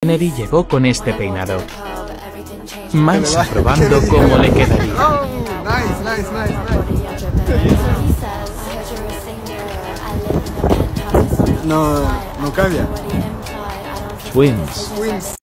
Kennedy llegó con este peinado. Mansa probando cómo le quedaría. Oh, nice. No cambia. Twins.